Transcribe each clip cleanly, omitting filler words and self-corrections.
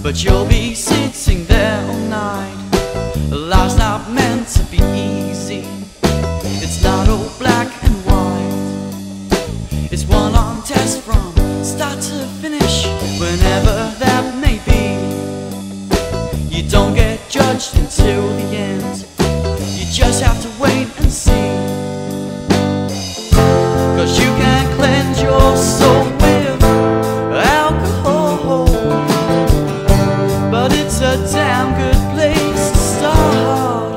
but you'll be sitting there all night. Life's not meant to be easy. It's not all black and white. It's one on test from start to finish, whenever that may be. You don't get judged until the end. You just have to wait and see. 'Cause you can cleanse your soul with alcohol, but it's a damn good place to start.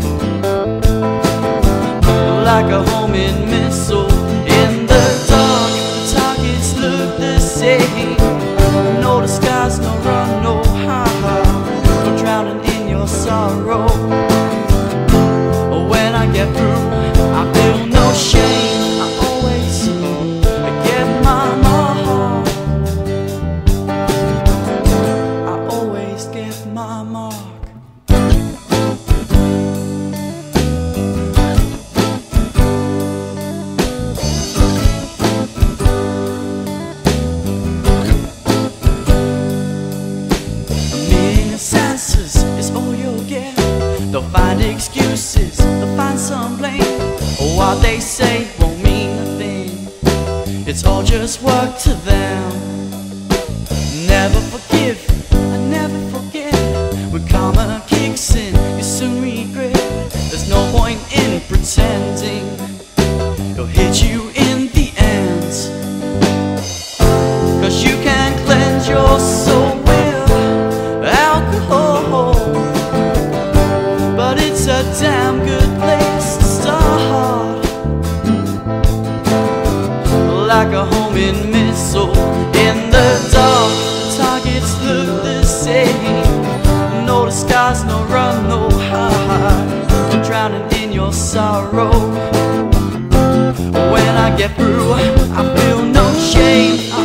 Like a homing missile in the dark, the targets look the same. No disguise, no run, no hide, no drowning in your sorrow. When I get through, I feel no shame. I always get my mark. I always get my mark. They'll find excuses, they'll find some blame. What they say won't mean a thing. It's all just work to them. Never forgive and never forget. When karma kicks in, you soon regret. There's no point in pretending. It'll hit you in the end. 'Cause you can cleanse your soul with alcohol, but it's a damn good place to start. Like a homing missile in the dark, the targets look the same. No disguise, no run, no hide, no drowning in your sorrow. When I get through, I feel no shame.